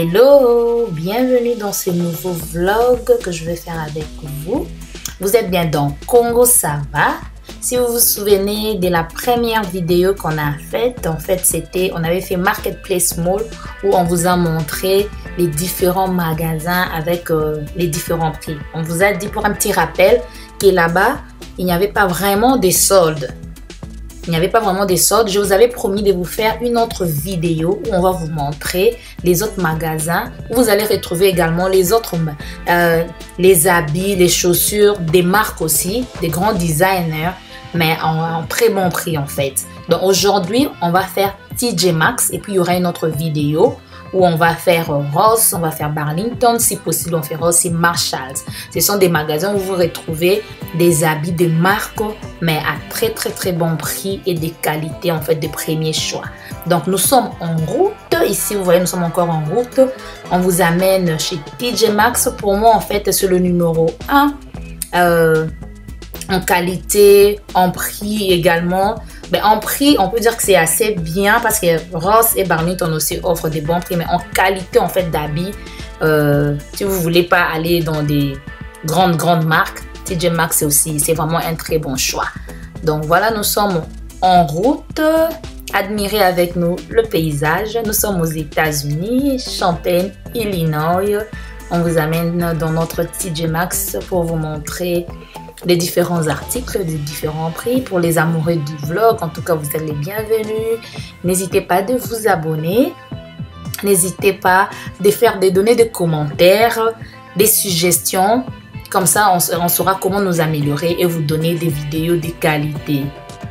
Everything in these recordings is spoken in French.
Hello, bienvenue dans ce nouveau vlog que je vais faire avec vous. Vous êtes bien dans Congo ça va. Si vous vous souvenez de la première vidéo qu'on a faite, en fait on avait fait Marketplace Mall où on vous a montré les différents magasins avec les différents prix. On vous a dit pour un petit rappel que là-bas, il n'y avait pas vraiment des soldes. Je vous avais promis de vous faire une autre vidéo où on va vous montrer les autres magasins. Où vous allez retrouver également les autres, les habits, les chaussures, des marques aussi, des grands designers, mais en très bon prix en fait. Donc aujourd'hui, on va faire TJ Maxx et puis il y aura une autre vidéo où on va faire Ross, on va faire Burlington, si possible on fera aussi Marshalls. Ce sont des magasins où vous retrouvez des habits de marque, mais à très bon prix et des qualités en fait de premier choix. Donc nous sommes en route, ici vous voyez nous sommes encore en route. On vous amène chez TJ Maxx. Pour moi en fait c'est le numéro 1 en qualité, en prix également. Mais en prix, on peut dire que c'est assez bien parce que Ross et Burlington aussi offrent des bons prix. Mais en qualité en fait d'habits, si vous voulez pas aller dans des grandes marques, TJ Maxx c'est vraiment un très bon choix. Donc voilà, nous sommes en route. Admirez avec nous le paysage. Nous sommes aux États-Unis, Champaign, Illinois. On vous amène dans notre TJ Maxx pour vous montrer les différents articles, les différents prix. Pour les amoureux du vlog, en tout cas, vous êtes les bienvenus. N'hésitez pas de vous abonner. N'hésitez pas de donner des commentaires, des suggestions. Comme ça, on saura comment nous améliorer et vous donner des vidéos de qualité.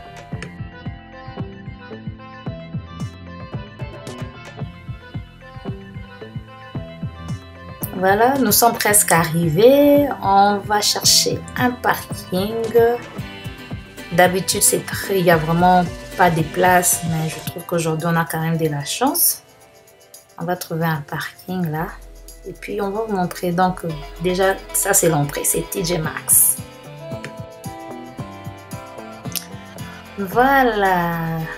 Voilà, nous sommes presque arrivés. On va chercher un parking. D'habitude, il n'y a vraiment pas de place, mais je trouve qu'aujourd'hui, on a quand même de la chance. On va trouver un parking là. Et puis, on va vous montrer. Donc, déjà, ça, c'est l'entrée. C'est TJ Maxx. Voilà.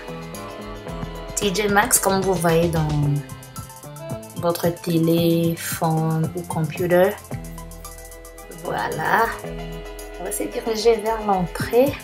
TJ Maxx, comme vous voyez dans votre téléphone ou computer. Voilà. On va se diriger vers l'entrée.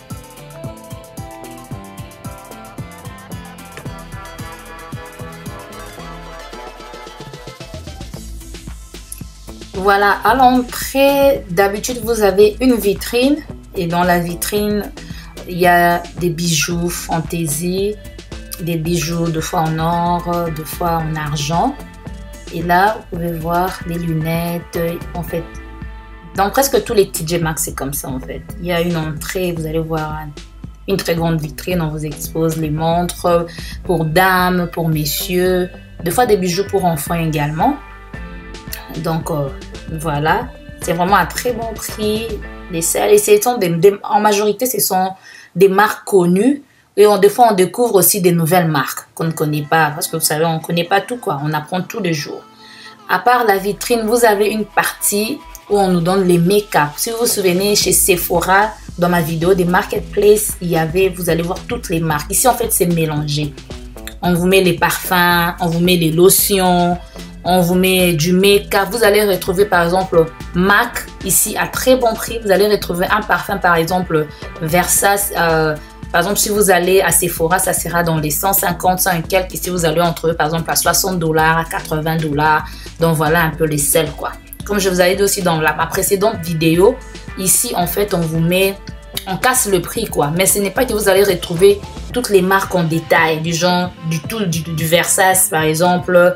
Voilà, à l'entrée, d'habitude vous avez une vitrine et dans la vitrine il y a des bijoux fantaisie, des bijoux de fois en or, de fois en argent. Et là, vous pouvez voir les lunettes. En fait, dans presque tous les TJ Maxx, c'est comme ça en fait. Il y a une entrée, vous allez voir une très grande vitrine. On vous expose les montres pour dames, pour messieurs. Des fois, des bijoux pour enfants également. Donc, voilà. C'est vraiment à très bon prix. Les selles. Et en majorité, ce sont des marques connues. Et des fois, on découvre aussi des nouvelles marques qu'on ne connaît pas. Parce que vous savez, on ne connaît pas tout quoi. On apprend tous les jours. À part la vitrine, vous avez une partie où on nous donne les make-up. Si vous vous souvenez, chez Sephora, dans ma vidéo des Marketplace, vous allez voir toutes les marques. Ici, en fait, c'est mélangé. On vous met les parfums, on vous met les lotions, on vous met du make-up. Vous allez retrouver, par exemple, MAC, ici, à très bon prix. Vous allez retrouver un parfum, par exemple, Versace. Par exemple, si vous allez à Sephora, ça sera dans les 150, 100 et quelques. Et si vous allez en trouver, par exemple, à $60, à $80. Donc, voilà un peu les selles, quoi. Comme je vous avais dit aussi dans ma précédente vidéo, ici, en fait, on casse le prix, quoi. Mais ce n'est pas que vous allez retrouver toutes les marques en détail, du genre, du Versace, par exemple,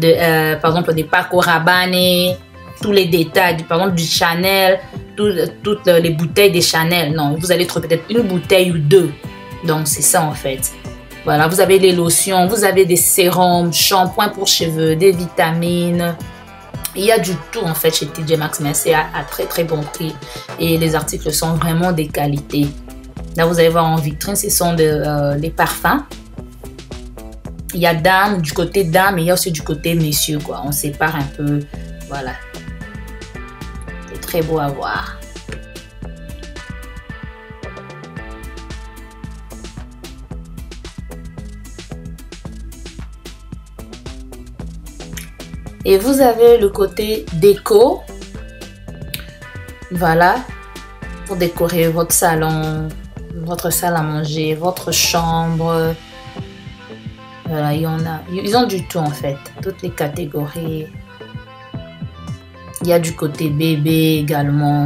des Paco Rabanne, tous les détails, par exemple, du Chanel, toutes les bouteilles des Chanel. Non, vous allez trouver peut-être une bouteille ou deux. Donc, c'est ça en fait. Voilà, vous avez les lotions, vous avez des sérums, shampoings pour cheveux, des vitamines. Il y a du tout en fait chez TJ Maxx, mais c'est à très bon prix. Et les articles sont vraiment de qualité. Là, vous allez voir en vitrine, ce sont les parfums. Il y a dames, du côté dames, et il y a aussi du côté messieurs, quoi. On sépare un peu. Voilà. C'est très beau à voir. Et vous avez le côté déco. Voilà, pour décorer votre salon, votre salle à manger, votre chambre. Voilà, ils ont du tout en fait, toutes les catégories. Il y a du côté bébé également,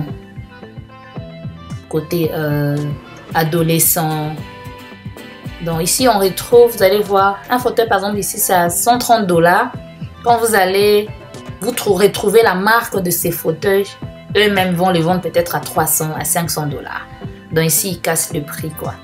côté adolescent. Donc ici on retrouve, vous allez voir, un fauteuil par exemple ici c'est à 130 $. Quand vous allez, vous retrouver la marque de ces fauteuils, eux-mêmes vont les vendre peut-être à 300, à 500 $. Donc ici ils cassent le prix quoi.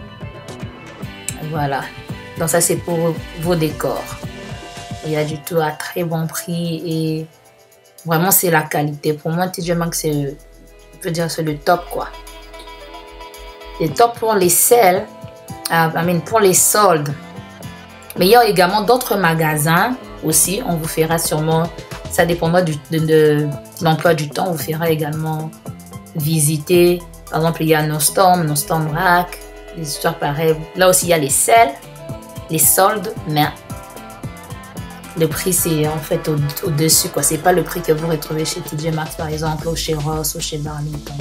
Voilà. Donc ça c'est pour vos décors. Il y a du tout à très bon prix et vraiment c'est la qualité. Pour moi TJ Maxx c'est, je peux dire c'est le top quoi. Le top pour les sales, pour les soldes. Mais il y a également d'autres magasins aussi. On vous fera sûrement, ça dépendra de l'emploi du temps, on vous fera également visiter. Par exemple il y a Nostrum Rack, des histoires pareilles. Là aussi il y a les sales, les soldes, mais le prix c'est en fait au-dessus quoi. C'est pas le prix que vous retrouvez chez TJ Maxx par exemple, ou chez Ross, ou chez Burlington.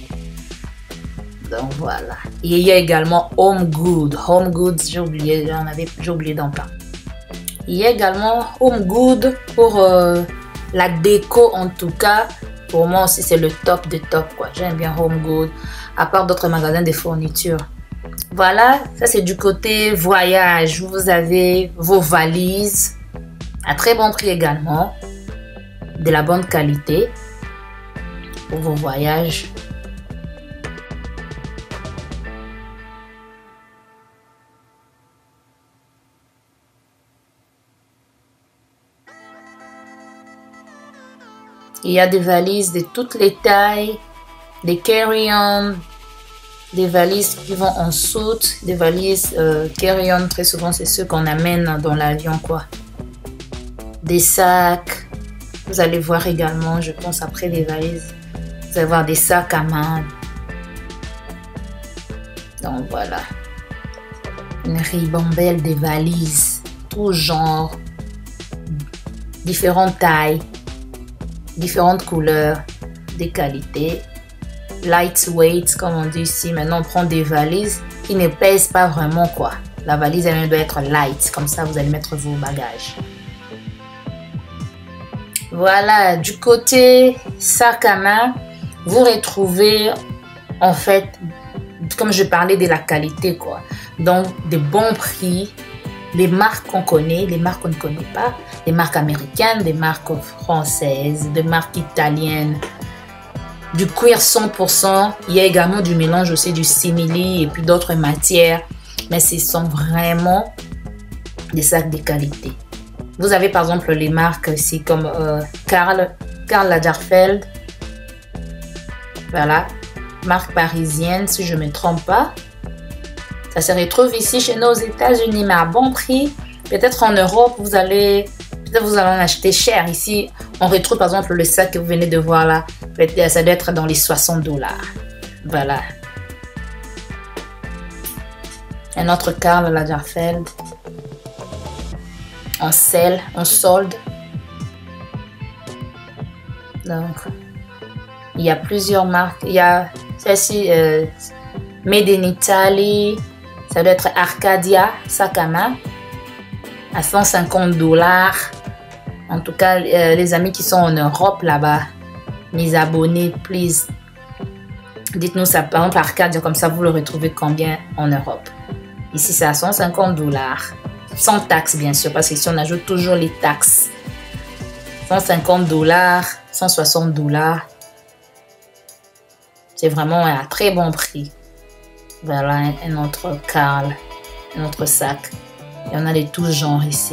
Donc voilà. Et il y a également Home Goods. Home Goods, j'ai oublié d'en parler. Il y a également Home Goods pour la déco en tout cas. Pour moi aussi c'est le top de top quoi. J'aime bien Home Goods. À part d'autres magasins de fournitures. Voilà, ça c'est du côté voyage. Vous avez vos valises à très bon prix également, de la bonne qualité pour vos voyages. Il y a des valises de toutes les tailles, des carry-on, des valises qui vont en soute, des valises carry-on, très souvent c'est ceux qu'on amène dans l'avion quoi. Des sacs, vous allez voir également, je pense après les valises, vous allez voir des sacs à main. Donc voilà, une ribambelle des valises, tout genre, différentes tailles, différentes couleurs, des qualités. Lightweight comme on dit ici. Maintenant on prend des valises qui ne pèsent pas vraiment quoi. La valise elle doit être light, comme ça vous allez mettre vos bagages. Voilà, du côté sac à main, vous retrouvez en fait, comme je parlais de la qualité quoi. Donc de bons prix, les marques qu'on connaît, les marques qu'on ne connaît pas, les marques américaines, des marques françaises, des marques italiennes. Du cuir 100%, il y a également du mélange aussi du simili et puis d'autres matières. Mais ce sont vraiment des sacs de qualité. Vous avez par exemple les marques ici comme Karl Lagerfeld. Voilà, marque parisienne si je ne me trompe pas. Ça se retrouve ici chez nous aux États-Unis mais à bon prix. Peut-être en Europe, vous allez en acheter cher. Ici, on retrouve par exemple le sac que vous venez de voir là. Ça doit être dans les 60 $. Voilà. Un autre Karl Lagerfeld. En sel, en solde. Donc, il y a plusieurs marques. Il y a celle-ci, Made in Italy. Ça doit être Arcadia, sac à main. À 150 $. En tout cas, les amis qui sont en Europe là-bas, mes abonnés, please, dites-nous ça. Par exemple, Arcadia, comme ça, vous le retrouvez combien en Europe? Ici, c'est à 150 $. Sans taxes, bien sûr, parce qu'ici, on ajoute toujours les taxes. 150 $, 160 $. C'est vraiment un très bon prix. Voilà un autre Karl, un autre sac. Il y en a de tous genres ici.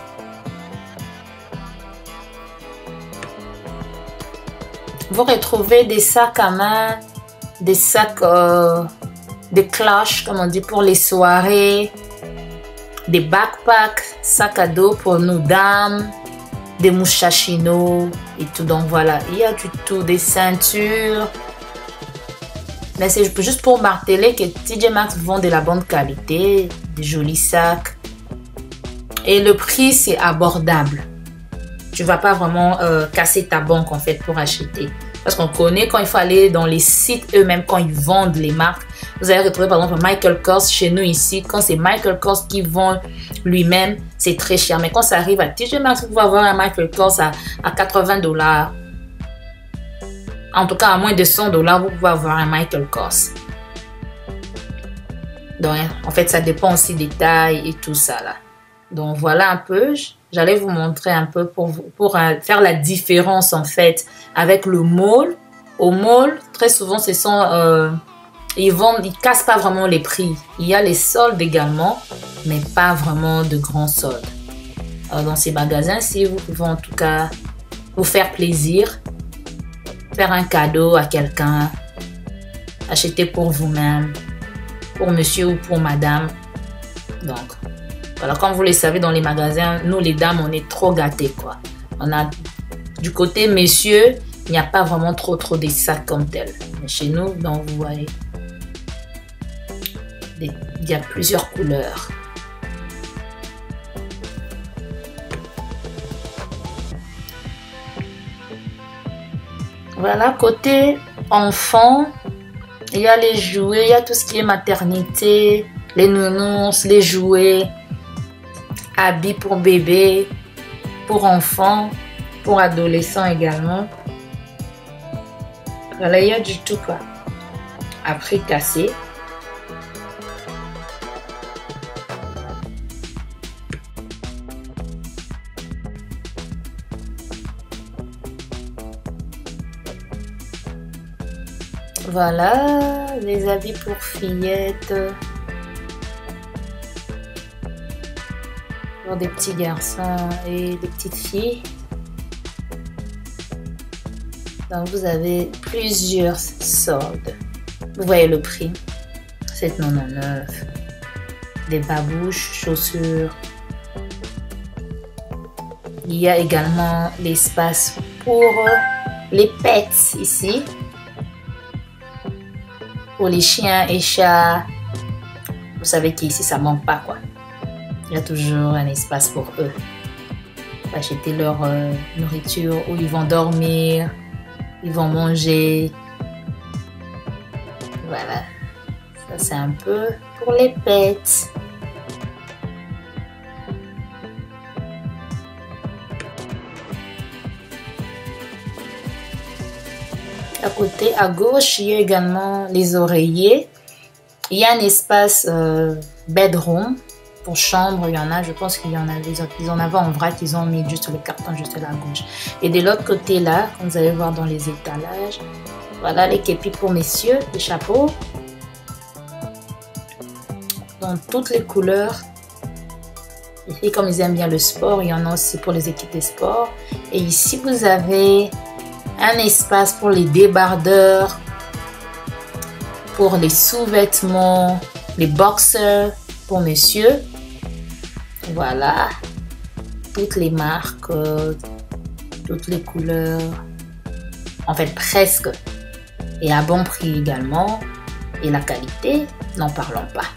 Vous retrouvez des sacs à main, des sacs de cloche, comme on dit, pour les soirées, des backpacks, sacs à dos pour nos dames, des muchachinos et tout. Donc voilà, il y a du tout, des ceintures. Mais c'est juste pour marteler que TJ Maxx vend de la bonne qualité, des jolis sacs. Et le prix, c'est abordable. tu vas pas vraiment casser ta banque en fait pour acheter. Parce qu'on connaît quand il faut aller dans les sites eux-mêmes, quand ils vendent les marques. Vous allez retrouver par exemple Michael Kors chez nous ici. Quand c'est Michael Kors qui vend lui-même, c'est très cher. Mais quand ça arrive à TJ Maxx, vous pouvez avoir un Michael Kors à 80 $. En tout cas, à moins de 100 $, vous pouvez avoir un Michael Kors. Donc, en fait, ça dépend aussi des tailles et tout ça là. Donc, voilà un peu. J'allais vous montrer un peu pour faire la différence en fait avec le mall. Au mall, très souvent, ce sont ils cassent pas vraiment les prix. Il y a les soldes également, mais pas vraiment de grands soldes. Dans ces magasins-ci, vous pouvez en tout cas vous faire plaisir, faire un cadeau à quelqu'un, acheter pour vous-même, pour monsieur ou pour madame. Donc, voilà, comme vous le savez, dans les magasins, nous les dames, on est trop gâtés, quoi. On a du côté messieurs, il n'y a pas vraiment trop des sacs comme tel. Mais chez nous, donc vous voyez, il y a plusieurs couleurs. Voilà, côté enfant, il y a les jouets, il y a tout ce qui est maternité, les nounours, les jouets, habits pour bébé, pour enfants, pour adolescents également. Voilà, il y a du tout quoi. À prix cassé. Voilà, les habits pour fillettes. Pour des petits garçons et des petites filles. Donc vous avez plusieurs soldes. Vous voyez le prix. 7,99 $. Des babouches, chaussures. Il y a également l'espace pour les pets ici. Pour les chiens et chats. Vous savez qu'ici ça manque pas quoi. Il y a toujours un espace pour eux. Acheter leur nourriture où ils vont dormir, ils vont manger. Voilà. Ça c'est un peu pour les pets. À côté, à gauche, il y a également les oreillers. Il y a un espace bedroom. Pour chambre, il y en a, je pense qu'il y en a, ils en avaient en vrac, ils ont mis juste le carton juste là à gauche. Et de l'autre côté là, comme vous allez voir dans les étalages, voilà les képis pour messieurs, les chapeaux. Dans toutes les couleurs. Ici, comme ils aiment bien le sport, il y en a aussi pour les équipes de sport. Et ici, vous avez un espace pour les débardeurs, pour les sous-vêtements, les boxers pour messieurs. Voilà, toutes les marques, toutes les couleurs, en fait presque, et à bon prix également, et la qualité, n'en parlons pas.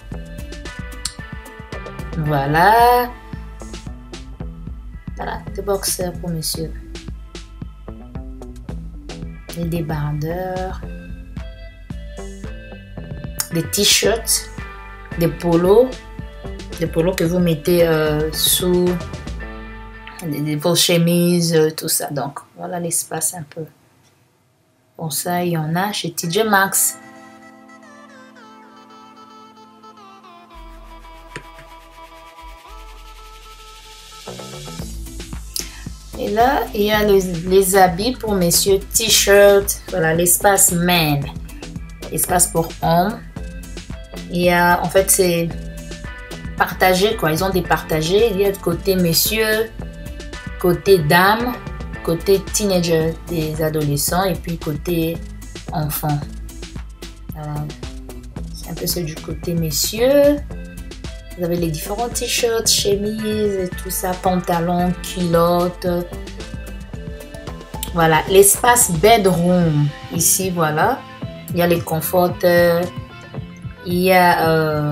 Voilà, voilà, des boxers pour messieurs, des débardeurs, des t-shirts, des polos que vous mettez sous vos chemises, tout ça. Donc, voilà l'espace un peu. Bon, ça, il y en a chez TJ Maxx. Et là, il y a les habits pour messieurs, t-shirts. Voilà, l'espace men. Espace pour hommes. Il y a, en fait, c'est partagé, quoi. Ils ont des partagés. Il y a le côté messieurs, côté dames, côté teenager, des adolescents, et puis côté enfants. C'est un peu ce du côté messieurs. Vous avez les différents t-shirts, chemises, et tout ça, pantalons, culottes. Voilà, l'espace bedroom. Ici, voilà. Il y a les conforteurs. Il y a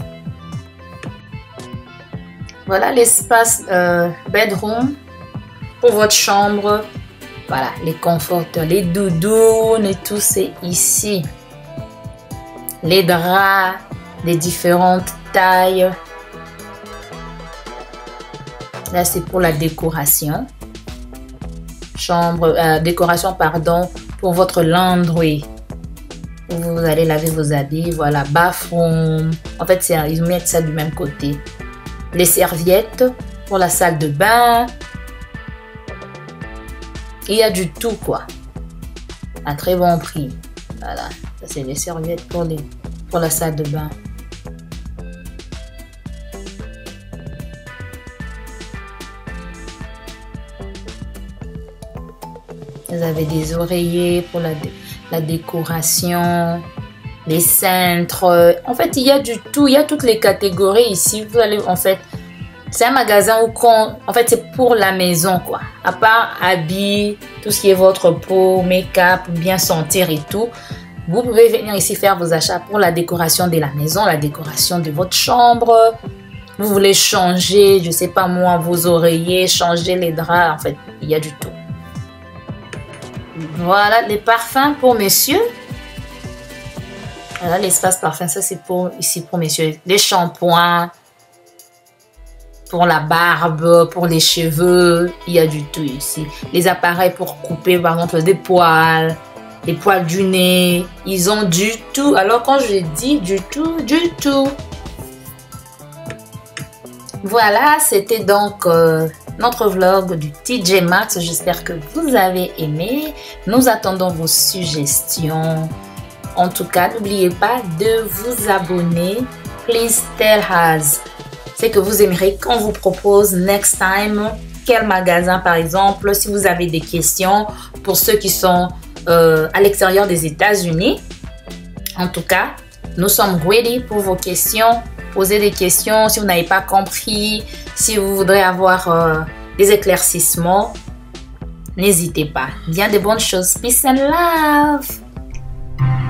voilà l'espace bedroom. pour votre chambre. Voilà, les conforteurs, les doudounes et tout, c'est ici. Les draps, les différentes tailles. Là, c'est pour la décoration. Décoration, pardon, pour votre laundry. Vous allez laver vos habits. Voilà, bathroom. En fait, ils mettent ça du même côté. Les serviettes pour la salle de bain. Il y a du tout, quoi. À très bon prix. Voilà, ça c'est les serviettes pour la salle de bain. Vous avez des oreillers pour la décoration, les cintres. En fait, il y a du tout. Il y a toutes les catégories ici. Vous allez, en fait, c'est un magasin où, en fait, c'est pour la maison, quoi. À part habits, tout ce qui est votre peau, make-up, bien sentir et tout. Vous pouvez venir ici faire vos achats pour la décoration de la maison, la décoration de votre chambre. Vous voulez changer, je sais pas moi, vos oreillers, changer les draps. En fait, il y a du tout. Voilà les parfums pour messieurs. Voilà l'espace parfum, ça c'est ici pour messieurs. Les shampoings, pour la barbe, pour les cheveux, il y a du tout ici. Les appareils pour couper par exemple des poils, les poils du nez, ils ont du tout. Alors quand je dis du tout, du tout. Voilà, c'était donc notre vlog du TJ Maxx. J'espère que vous avez aimé. Nous attendons vos suggestions. En tout cas, n'oubliez pas de vous abonner. Please tell us ce que vous aimeriez qu'on vous propose next time. Quel magasin par exemple, si vous avez des questions pour ceux qui sont à l'extérieur des États-Unis. En tout cas, nous sommes ready pour vos questions. Posez des questions si vous n'avez pas compris, si vous voudrez avoir des éclaircissements. N'hésitez pas. Bien de bonnes choses. Peace and love.